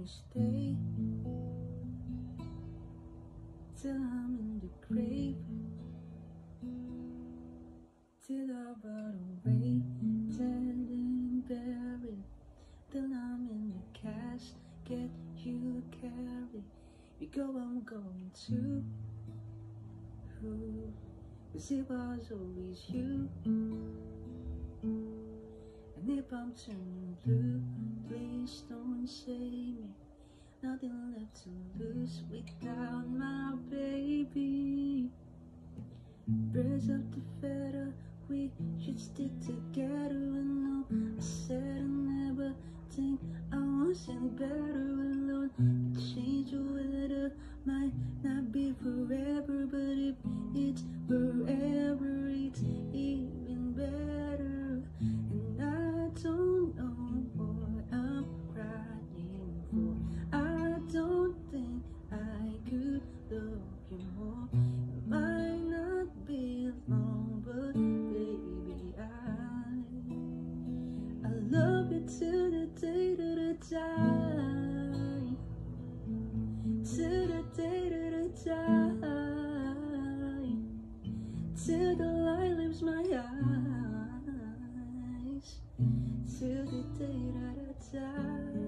stay till I'm in the grave, till I rot away, dead and buried, till I'm in the casket you carry. You go, I'm going too, 'cause it was always you. And if I'm turning blue, please don't save me. Nothing left to lose without my baby. Birds of the feather, we should stick together. And no, I said I never think I wasn't better alone. Change the weather might not be forever, but if it's forever, it's even better. And I don't know what I'm crying for. I don't think I could love you more. It might not be long, but baby, I love you till the day that I die, till the day that I die, till the light leaves my eyes, till the day that I die.